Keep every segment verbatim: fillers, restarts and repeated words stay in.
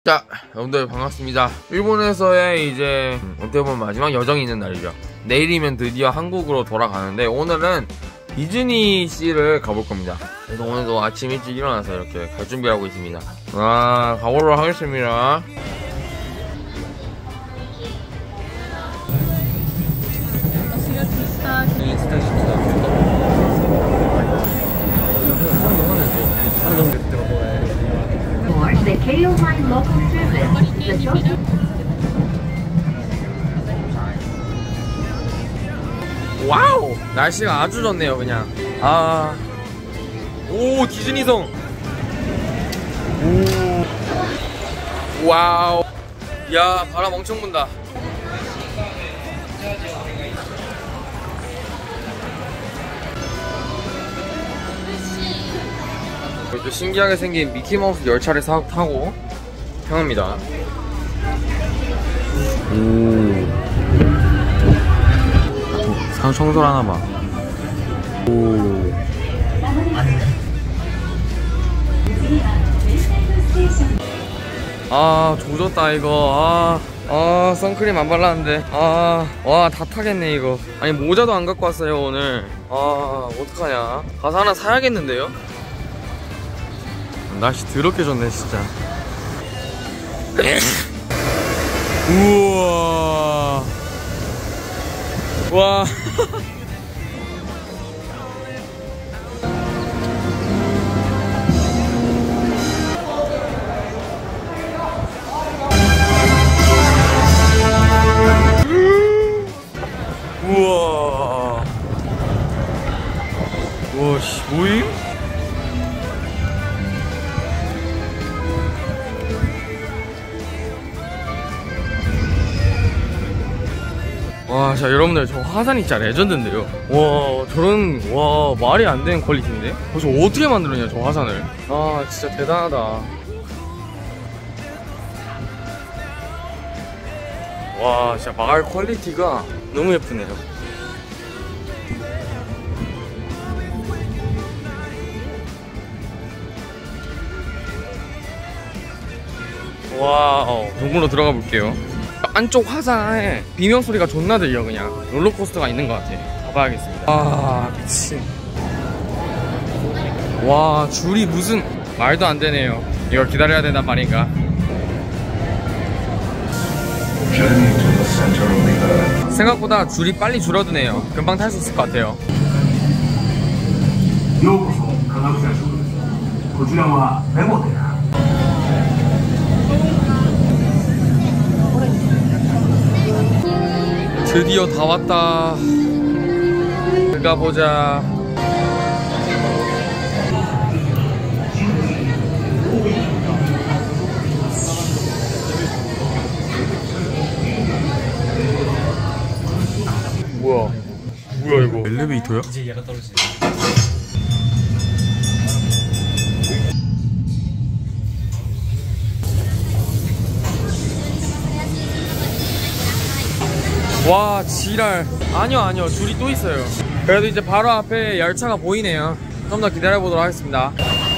자, 여러분들 반갑습니다. 일본에서의 이제 어떻게 보면 마지막 여정이 있는 날이죠. 내일이면 드디어 한국으로 돌아가는데 오늘은 디즈니시를 가볼 겁니다. 그래서 오늘도 아침 일찍 일어나서 이렇게 갈 준비하고 있습니다. 아, 가보도록 하겠습니다. The Keio Line local service. The Tokyo. 와우! 날씨가 아주 좋네요, 그냥. 아. 오, 디즈니성! 오. 와우. 야, 바람 엄청 분다. 이렇게 신기하게 생긴 미키마우스 열차를 사, 타고 향합니다. 오. 산 청소를 하나봐. 오. 아, 조졌다 이거. 아, 아, 선크림 안 발랐는데. 아, 와, 다 타겠네 이거. 아니, 모자도 안 갖고 왔어요 오늘. 아, 어떡하냐. 가서 하나 사야겠는데요? 날씨 더럽게 좋네 진짜. 우와. 와. 우와. 와, 씨, 뭐임? 와, 자, 여러분들, 저 화산이 진짜 레전드인데요. 와, 저런, 와, 말이 안 되는 퀄리티인데? 그래서 어떻게 만들었냐, 저 화산을. 아, 진짜 대단하다. 와, 진짜 마을 퀄리티가 너무 예쁘네요. 와, 어, 동굴로 들어가 볼게요. 안쪽 화산에 비명소리가 존나 들려. 그냥 롤러코스터가 있는 것 같아. 가봐야겠습니다. 아, 미친. 와, 줄이 무슨 말도 안 되네요. 이걸 기다려야 된단 말인가. 생각보다 줄이 빨리 줄어드네요. 금방 탈 수 있을 것 같아요. 드디어 다 왔다. 들어가 보자. 뭐야? 뭐야 이거? 엘리베이터야? 이제 얘가 떨어지네. 와, 지랄. 아니요 아니요, 줄이 또 있어요. 그래도 이제 바로 앞에 열차가 보이네요. 좀 더 기다려보도록 하겠습니다.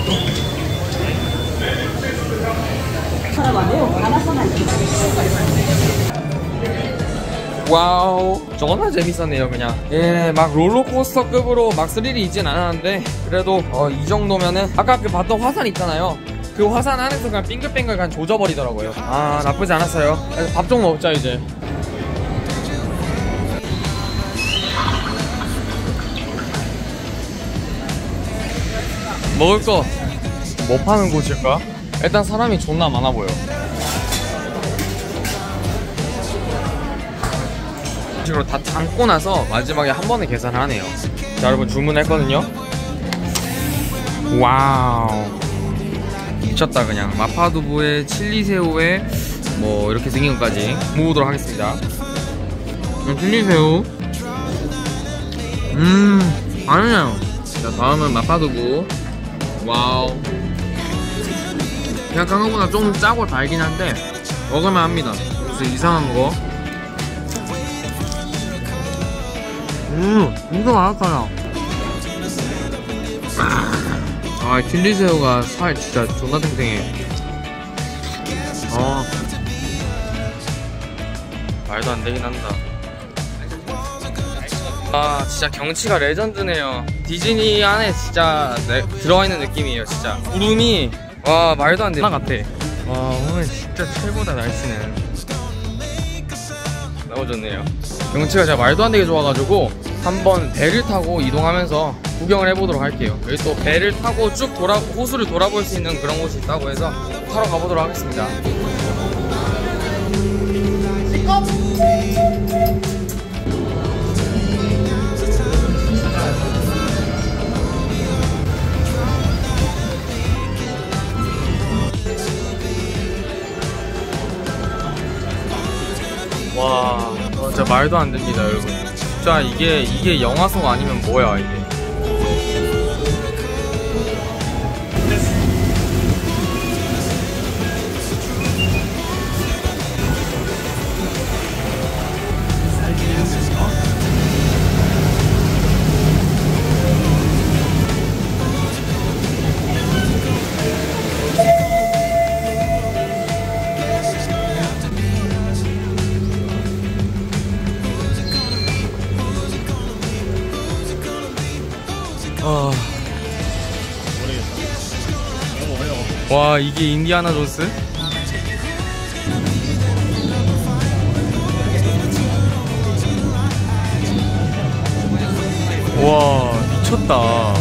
와우, 정말 재밌었네요. 그냥 예, 막 롤러코스터급으로 막 스릴이 있진 않았는데 그래도 어, 이 정도면은 아까 그 봤던 화산 있잖아요. 그 화산 안에서 그냥 빙글빙글 그냥 조져버리더라고요. 아, 나쁘지 않았어요. 그래서 밥 좀 먹자 이제. 먹을 거 뭐 파는 곳일까? 일단 사람이 존나 많아 보여. 이런 식으로 다 담고 나서 마지막에 한 번에 계산을 하네요. 자, 여러분 주문했거든요. 와우, 미쳤다. 그냥 마파두부에 칠리새우에 뭐 이렇게 생긴 것까지 먹어보도록 하겠습니다. 칠리새우. 음, 아니에요. 자, 다음은 마파두부. 와우. 그냥 깐거보다 좀 짜고 달긴 한데 먹을만 합니다. 무슨 이상한 거. 음, 이거 맛있어요. 아, 칠리새우가 살 진짜 존나 탱탱해. 아, 말도 안 되긴 한다. 아 진짜 경치가 레전드네요. 디즈니 안에 진짜 내, 들어와 있는 느낌이에요. 진짜 구름이 와 말도 안 돼. 하나 같아. 와 오늘 진짜 최고다. 날씨는 너무 좋네요. 경치가 진짜 말도 안 되게 좋아가지고 한번 배를 타고 이동하면서 구경을 해보도록 할게요. 여기 또 배를 타고 쭉 돌아 호수를 돌아볼 수 있는 그런 곳이 있다고 해서 타러 가보도록 하겠습니다. 와 진짜 말도 안 됩니다 여러분. 진짜 이게 이게 영화 속 아니면 뭐야 이게. 아... 와 이게 인디아나 존스? 와 미쳤다.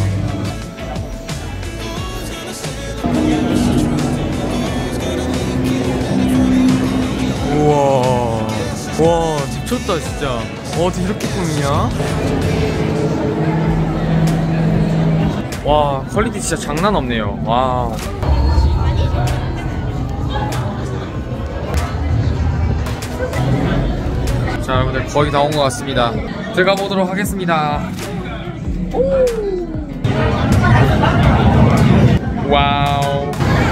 우와 와 미쳤다 진짜. 어디 이렇게 꾸미냐? 와 퀄리티 진짜 장난 없네요. 와. 자 여러분들 거의 다 온 것 같습니다. 들어가 보도록 하겠습니다. 와우.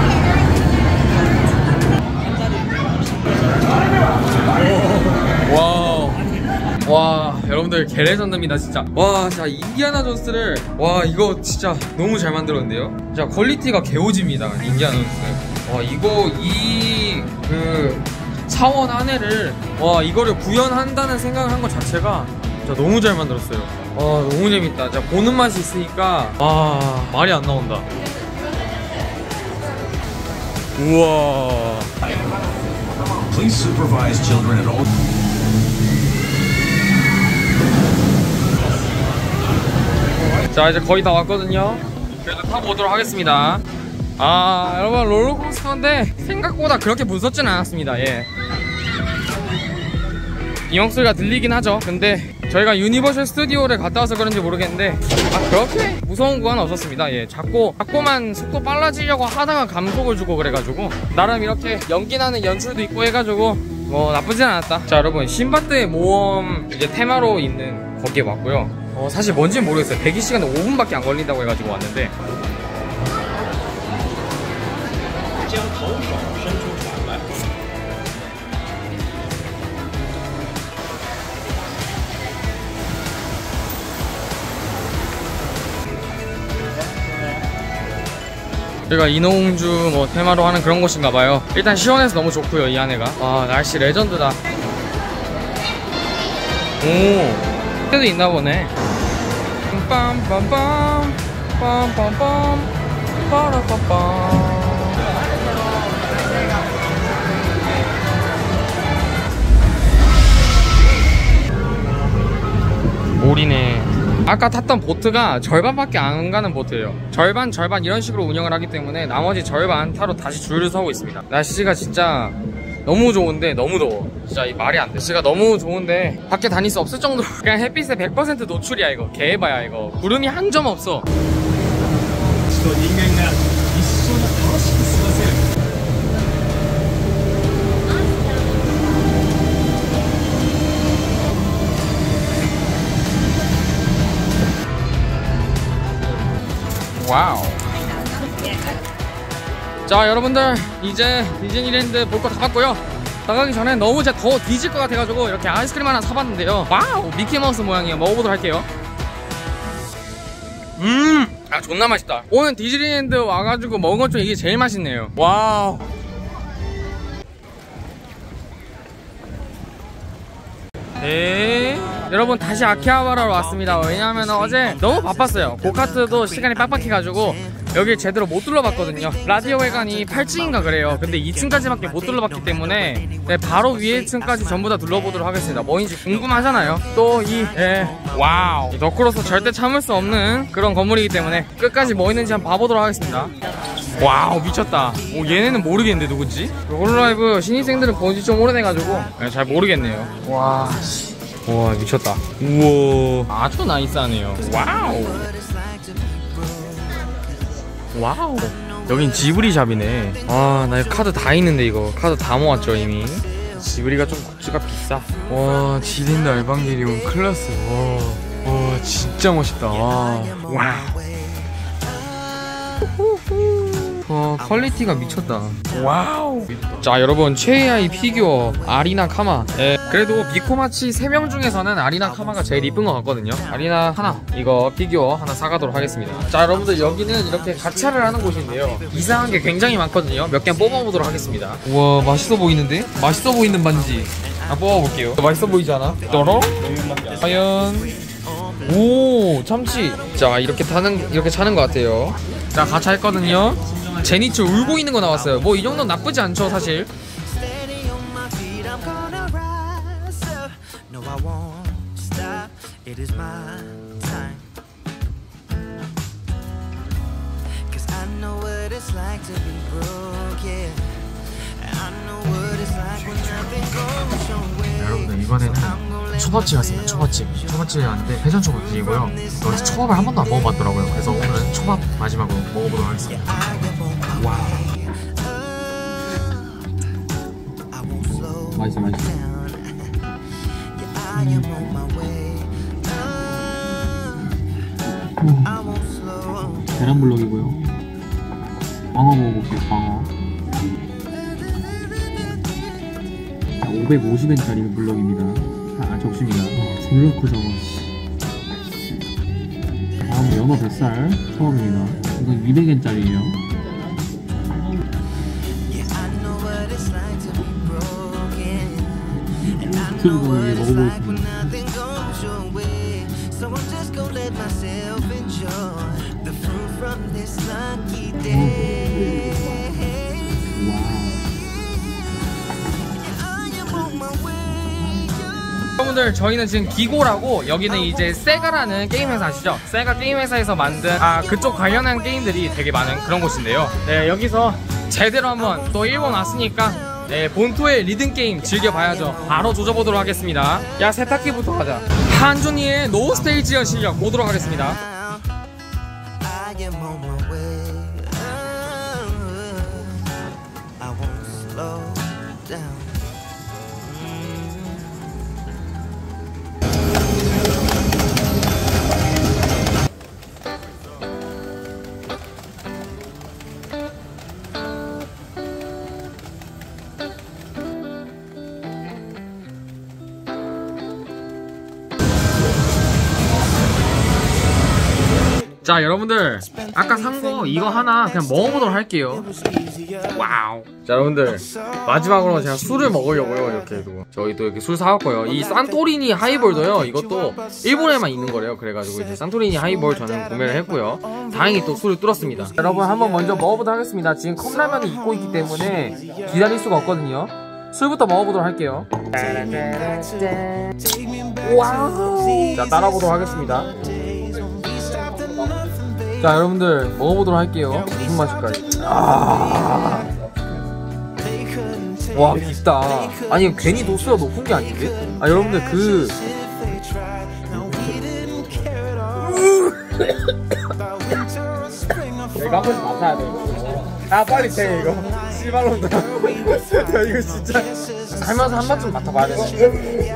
와우. 와 여러분들 개레전드입니다 진짜. 와 진짜 인디아나 존스를 와 이거 진짜 너무 잘 만들었는데요. 진짜 퀄리티가 개오집니다 인디아나 존스. 와 이거 이 그 사원 안에를 와 이거를 구현한다는 생각을 한 것 자체가 진짜 너무 잘 만들었어요. 와 너무 재밌다. 진짜 보는 맛이 있으니까 와 말이 안 나온다. 우와. Please supervise children at all. 자 이제 거의 다 왔거든요. 그래도 타보도록 하겠습니다. 아 여러분 롤러코스터인데 생각보다 그렇게 무섭진 않았습니다. 예. 이 목소리가 들리긴 하죠. 근데 저희가 유니버셜 스튜디오를 갔다 와서 그런지 모르겠는데 아 그렇게 무서운 건 없었습니다. 예. 자꾸 자꾸만 속도 빨라지려고 하다가 감속을 주고 그래가지고 나름 이렇게 연기나는 연출도 있고 해가지고 뭐 나쁘진 않았다. 자 여러분 신밧드의 모험 이제 테마로 있는 거기에 왔고요. 어, 사실 뭔지는 모르겠어요. 대기 시간은 오 분밖에 안 걸린다고 해가지고 왔는데 여기가 인어공주 뭐 테마로 하는 그런 곳인가봐요. 일단 시원해서 너무 좋고요 이 안에가. 와 날씨 레전드다. 오 때도 있나보네. 빰빰빰 빰빰빰 빠라빠빰. 오리네. 아까 탔던 보트가 절반밖에 안 가는 보트예요. 절반 절반 이런 식으로 운영을 하기 때문에 나머지 절반 타러 다시 줄을 서고 있습니다. 날씨가 진짜 너무 좋은데 너무 더워. 진짜 이 말이 안 돼. 날씨가 너무 좋은데 밖에 다닐 수 없을 정도로 그냥 햇빛에 백 퍼센트 노출이야 이거. 개해봐야 이거. 구름이 한 점 없어. 와우. 자 여러분들 이제 디즈니랜드 볼 거 다 봤고요. 나가기 전에 너무 제가 더 뒤질 것 같아가지고 이렇게 아이스크림 하나 사봤는데요. 와우 미키마우스 모양이에요. 먹어보도록 할게요. 음 아 존나 맛있다. 오늘 디즈니랜드 와가지고 먹은 것 중에 이게 제일 맛있네요. 와우. 네. 여러분 다시 아키하바라로 왔습니다. 왜냐하면 어제 너무 바빴어요. 고카트도 시간이 빡빡해가지고 여길 제대로 못 둘러봤거든요. 라디오 회관이 팔 층인가 그래요. 근데 이 층까지밖에 못 둘러봤기 때문에 네, 바로 위에 층까지 전부 다 둘러보도록 하겠습니다. 뭐인지 궁금하잖아요. 또 이 예, 와우 너클로서 절대 참을 수 없는 그런 건물이기 때문에 끝까지 뭐 있는지 한번 봐보도록 하겠습니다. 와우 미쳤다. 오, 얘네는 모르겠는데 누구지? 홀로라이브 신입생들은 본지 좀 오래돼가지고 네, 잘 모르겠네요. 와 씨. 와 미쳤다. 우와 아주 나이스하네요. 와우 와우 여긴 지브리 샵이네. 아 나 카드 다 있는데 이거 카드 다 모았죠 이미. 지브리가 좀 굿즈가 비싸. 와 지린드 알방게리온 클라스. 와, 와 진짜 멋있다. 와 와우 어, 퀄리티가 미쳤다. 와우. 자 여러분 최애아이 피규어 아리나 카마. 예, 그래도 비코마치 세 명 중에서는 아리나 카마가 제일 이쁜 것 같거든요. 아리나 하나 이거 피규어 하나 사가도록 하겠습니다. 자 여러분들 여기는 이렇게 가차를 하는 곳인데요. 이상한 게 굉장히 많거든요. 몇 개 뽑아보도록 하겠습니다. 우와 맛있어 보이는데? 맛있어 보이는 반지 아 뽑아볼게요. 맛있어 보이지 않아? 떨어? 과연 오 참치. 자 이렇게 타는 이렇게 차는 것 같아요. 자 가차 했거든요. 제니츠 울고 있는 거 나왔어요. 뭐 이 정도는 나쁘지 않죠 사실. 여러분들 이번에는 초밥집 갔습니다. 초밥집 초밥집에 왔는데 회전 초밥집이고요. 여기서 초밥을 한 번도 안 먹어봤더라고요. 그래서 오늘은 초밥 마지막으로 먹어보도록 하겠습니다. 와우 맛있어 맛있어. 음. 음. 계란블럭이고요. 광어 먹어볼게요. 광어. 자, 오백오십 엔짜리 블럭입니다. 아 접시입니다. 와, 졸라 크잖아. 다음 연어 뱃살 처음입니다. 이건 이백 엔짜리예요. 유튜브를 먹어보겠습니다. 여러분들 저희는 지금 기고라고 여기는 이제 세가라는 게임 회사 아시죠? 세가 게임 회사에서 만든 아 그쪽 관련한 게임들이 되게 많은 그런 곳인데요. 네 여기서 제대로 한번 또 일본 왔으니까 네 본토의 리듬 게임 즐겨봐야죠. 바로 조져보도록 하겠습니다. 야 세탁기부터 가자. 한준이의 노 스테이지어 실력 보도록 하겠습니다. 자 여러분들 아까 산 거 이거 하나 그냥 먹어보도록 할게요. 와우. 자 여러분들 마지막으로 제가 술을 먹으려고요. 이렇게 해도 저희 또 이렇게 술 사왔고요. 이 산토리니 하이볼도요 이것도 일본에만 있는 거래요. 그래가지고 이제 산토리니 하이볼 저는 구매를 했고요. 다행히 또 술을 뚫었습니다. 여러분 한번 먼저 먹어보도록 하겠습니다. 지금 컵라면이 익고 있기 때문에 기다릴 수가 없거든요. 술부터 먹어보도록 할게요. 와우. 자 따라보도록 하겠습니다. 자 여러분들 먹어보도록 할게요. 무슨 맛일까요? 아... 와 깊다. 아니 괜히 도수가 높은 게 아닌데? 아 여러분들 그 내가 한 번씩 맡아야 돼. 아 빨리 돼 이거 씨발놈들. 야 이거 진짜 살면서 한 번쯤 맡아봐야 돼.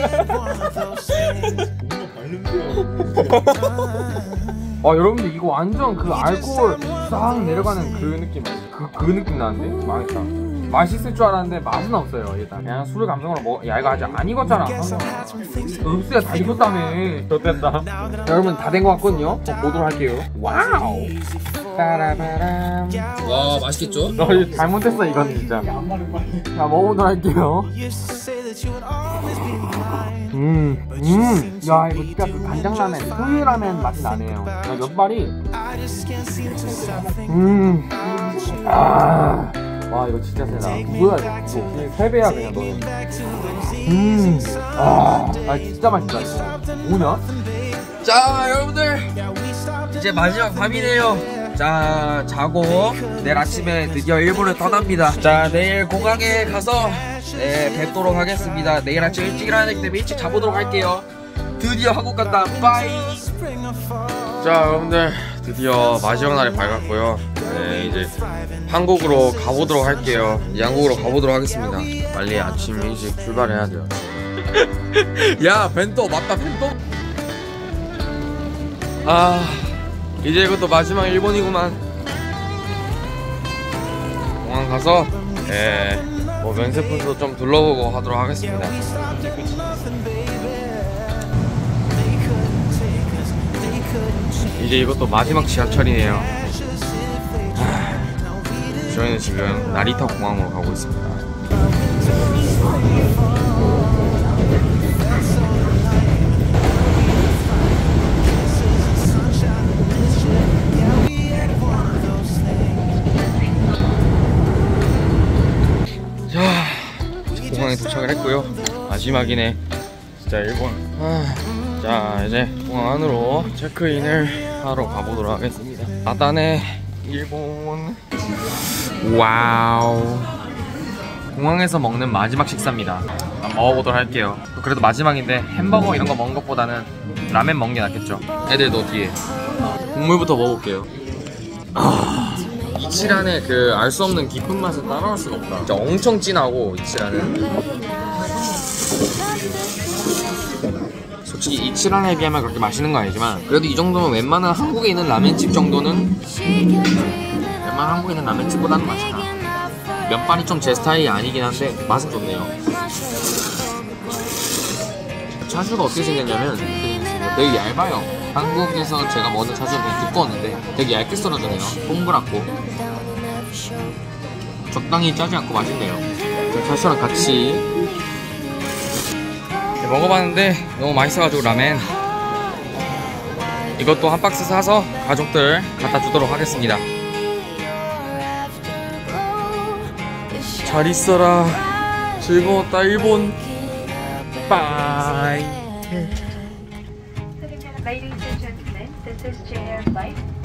아 여러분들 이거 완전 그 알코올 싹 내려가는 그 느낌 그, 그 느낌 나는데? 망했다. 맛있을 줄 알았는데 맛은 없어요. 일단 그냥 술을 감성으로 먹어. 야 이거 아직 안 익었잖아. 읍스가 다 익었다며. 좋됐다. 여러분 다 된 것 같거든요. 보도록 할게요. 와우. 빠라바람. 와 맛있겠죠? 너 이거 잘못했어 이건 진짜. 자 먹어보도록 할게요. 음, 음, 야 이거 진짜 그 간장라멘, 소유라멘 맛이 나네요. 야, 면발이, 음, 아, 와 이거 진짜 세다. 뭐야 이거? 그냥 세 배야 그냥 너는. 음, 아, 아 진짜 맛있다 이거. 뭐냐? 자, 여러분들 이제 마지막 밤이네요. 자, 자고 내일 아침에 드디어 일본을 떠납니다. 자, 내일 공항에 가서 네, 뵙도록 하겠습니다. 내일 아침 일찍 일어나야 되기 때문에 일찍 자보도록 할게요. 드디어 한국 간다. 빠이. 자, 여러분들 드디어 마지막 날이 밝았고요. 네, 이제 한국으로 가보도록 할게요. 이제 한국으로 가보도록 하겠습니다. 빨리 아침 일찍 출발해야 돼요. 야, 벤또 맞다, 벤또. 아, 이제 이것도 마지막 일본이구만. 공항 가서 예, 뭐 면세품도 좀 둘러보고 하도록 하겠습니다. 이제 이것도 마지막 지하철이네요. 하, 저희는 지금 나리타 공항으로 가고 있습니다. 공항에 도착을 했고요. 마지막이네 진짜 일본. 아, 자 이제 공항 안으로 체크인을 하러 가보도록 하겠습니다. 아다네 일본. 와우, 공항에서 먹는 마지막 식사입니다. 한번 먹어보도록 할게요. 그래도 마지막인데 햄버거 이런 거 먹는 것보다는 라멘 먹는 게 낫겠죠. 애들도 뒤에 국물부터 먹어볼게요. 아, 이치란의 그 알 수 없는 깊은 맛을 따라올 수가 없다. 진짜 엄청 진하고 이치란은 솔직히 이치란에 비하면 그렇게 맛있는 건 아니지만 그래도 이 정도면 웬만한 한국에 있는 라멘집 정도는 웬만한 한국에 있는 라멘집보다는 맛있다. 면발이 좀 제 스타일이 아니긴 한데 맛은 좋네요. 차슈가 어떻게 생겼냐면 되게 얇아요. 한국에서 제가 먹는 차슈는 되게 두꺼웠는데 되게 얇게 썰어주네요. 동그랗고 적당히 짜지 않고 맛있네요. 차슈랑 같이 먹어봤는데 너무 맛있어가지고 라멘 이것도 한 박스 사서 가족들 갖다 주도록 하겠습니다. 잘 있어라. 즐거웠다 일본. 빠이. Ladies and gentlemen, this is J Air Flight